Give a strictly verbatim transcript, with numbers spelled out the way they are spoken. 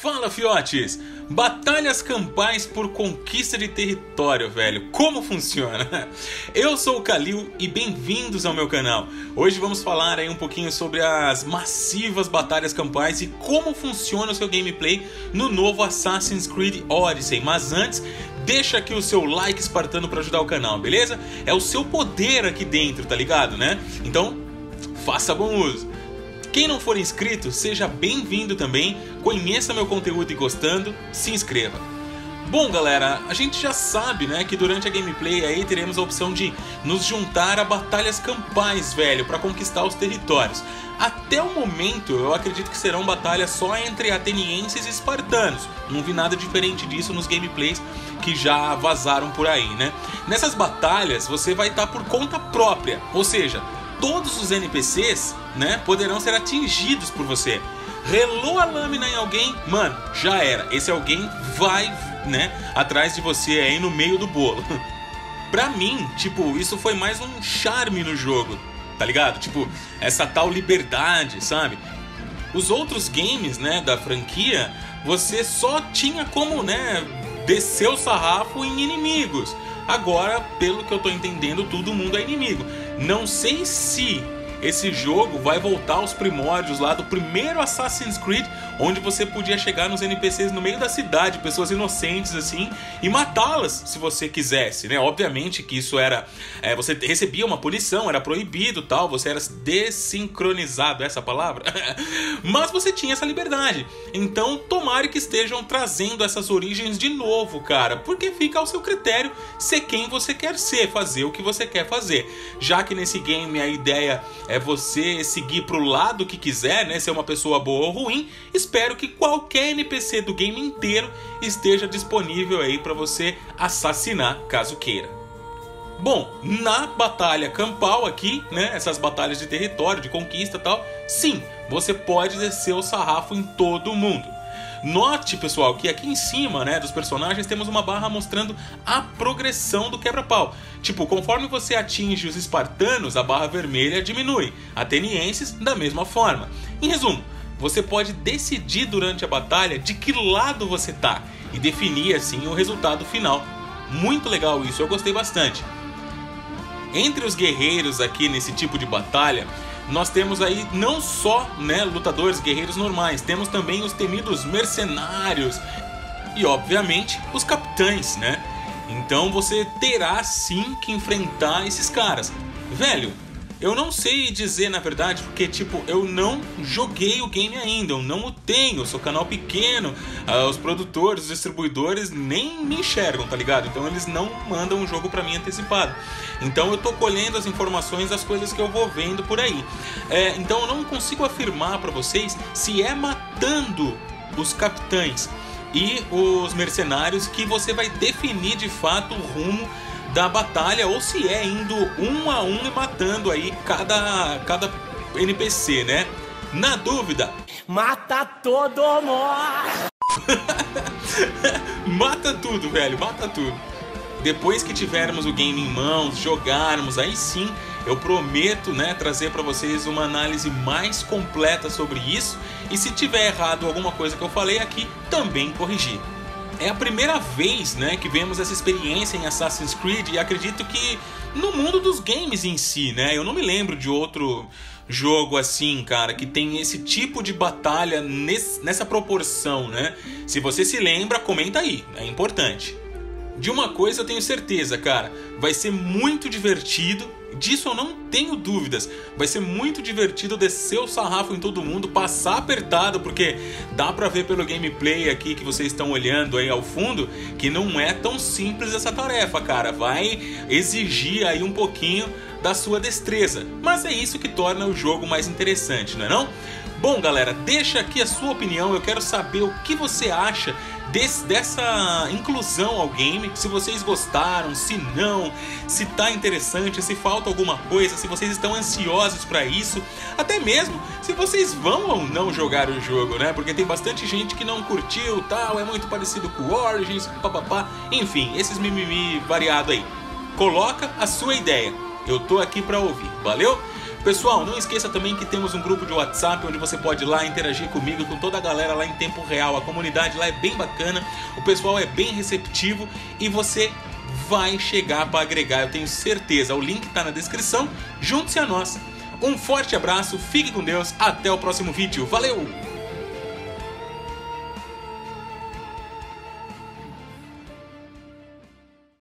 Fala, fiotes! Batalhas campais por conquista de território, velho. Como funciona? Eu sou o Kalil e bem-vindos ao meu canal. Hoje vamos falar aí um pouquinho sobre as massivas batalhas campais e como funciona o seu gameplay no novo Assassin's Creed Odyssey. Mas antes, deixa aqui o seu like espartano para ajudar o canal, beleza? É o seu poder aqui dentro, tá ligado, né? Então, faça bom uso. Quem não for inscrito, seja bem-vindo também, conheça meu conteúdo e gostando, se inscreva. Bom galera, a gente já sabe, né, que durante a gameplay aí teremos a opção de nos juntar a batalhas campais, velho, para conquistar os territórios. Até o momento, eu acredito que serão batalhas só entre atenienses e espartanos. Não vi nada diferente disso nos gameplays que já vazaram por aí, né? Nessas batalhas, você vai estar por conta própria, ou seja, todos os N P Cs, né, poderão ser atingidos por você. Relou a lâmina em alguém, mano, já era. Esse alguém vai, né, atrás de você aí no meio do bolo. Pra mim, tipo, isso foi mais um charme no jogo, tá ligado? Tipo, essa tal liberdade, sabe? Os outros games, né, da franquia, você só tinha como, né, descer o sarrafo em inimigos. Agora, pelo que eu tô entendendo, todo mundo é inimigo. Não sei se esse jogo vai voltar aos primórdios lá do primeiro Assassin's Creed, onde você podia chegar nos N P Cs no meio da cidade, pessoas inocentes assim, e matá-las se você quisesse, né? Obviamente que isso era... É, você recebia uma punição, era proibido tal, você era desincronizado, essa palavra? Mas você tinha essa liberdade. Então, tomara que estejam trazendo essas origens de novo, cara, porque fica ao seu critério ser quem você quer ser, fazer o que você quer fazer. Já que nesse game a ideia é você seguir pro lado que quiser, né? Ser uma pessoa boa ou ruim. Espero que qualquer N P C do game inteiro esteja disponível aí para você assassinar, caso queira. Bom, na batalha campal aqui, né? Essas batalhas de território, de conquista e tal, sim, você pode descer o sarrafo em todo mundo. Note, pessoal, que aqui em cima, né, dos personagens temos uma barra mostrando a progressão do quebra-pau. Tipo, conforme você atinge os espartanos, a barra vermelha diminui. Atenienses, da mesma forma. Em resumo, você pode decidir durante a batalha de que lado você tá e definir, assim, o resultado final. Muito legal isso, eu gostei bastante. Entre os guerreiros aqui nesse tipo de batalha, nós temos aí não só, né, lutadores, guerreiros normais, temos também os temidos mercenários e, obviamente, os capitães, né? Então você terá sim que enfrentar esses caras. Velho, eu não sei dizer na verdade, porque tipo, eu não joguei o game ainda, eu não o tenho, eu sou canal pequeno, uh, os produtores, os distribuidores nem me enxergam, tá ligado? Então eles não mandam o jogo pra mim antecipado. Então eu tô colhendo as informações das coisas que eu vou vendo por aí. É, então eu não consigo afirmar pra vocês se é matando os capitães e os mercenários que você vai definir de fato o rumo da batalha, ou se é indo um a um e matando aí cada, cada N P C, né? Na dúvida, mata todo mundo! Mata tudo, velho, mata tudo. Depois que tivermos o game em mãos, jogarmos, aí sim eu prometo, né, trazer para vocês uma análise mais completa sobre isso. E se tiver errado alguma coisa que eu falei aqui, também corrigir. É a primeira vez, né, que vemos essa experiência em Assassin's Creed e acredito que no mundo dos games em si, né? Eu não me lembro de outro jogo assim, cara, que tem esse tipo de batalha nesse, nessa proporção, né? Se você se lembra, comenta aí, é importante. De uma coisa eu tenho certeza, cara, vai ser muito divertido, disso eu não tenho dúvidas. Vai ser muito divertido descer o sarrafo em todo mundo, passar apertado, porque dá pra ver pelo gameplay aqui que vocês estão olhando aí ao fundo, que não é tão simples essa tarefa, cara. Vai exigir aí um pouquinho da sua destreza, mas é isso que torna o jogo mais interessante, não é não? Bom galera, deixa aqui a sua opinião, eu quero saber o que você acha desse, dessa inclusão ao game, se vocês gostaram, se não, se tá interessante, se falta alguma coisa, se vocês estão ansiosos para isso, até mesmo se vocês vão ou não jogar o jogo, né? Porque tem bastante gente que não curtiu, tal, é muito parecido com o Origins, papapá, enfim, esses mimimi variado aí. Coloca a sua ideia, eu tô aqui para ouvir, valeu? Pessoal, não esqueça também que temos um grupo de WhatsApp onde você pode ir lá interagir comigo e com toda a galera lá em tempo real. A comunidade lá é bem bacana, o pessoal é bem receptivo e você vai chegar para agregar, eu tenho certeza. O link está na descrição, junte-se a nós. Um forte abraço, fique com Deus, até o próximo vídeo, valeu!